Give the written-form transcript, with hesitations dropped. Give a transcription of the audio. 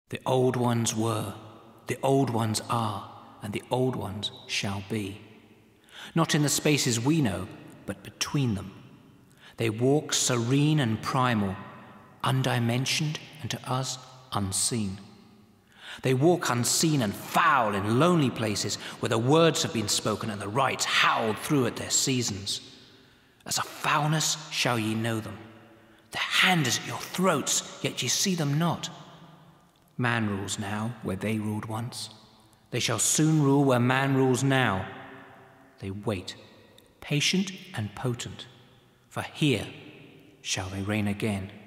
The old ones were, the old ones are, and the old ones shall be. Not in the spaces we know, but between them. They walk serene and primal, undimensioned and to us unseen. They walk unseen and foul in lonely places where the words have been spoken and the rites howled through at their seasons. As a foulness shall ye know them. Their hand is at your throats, yet ye see them not. Man rules now where they ruled once. They shall soon rule where man rules now. They wait, patient and potent, for here shall they reign again.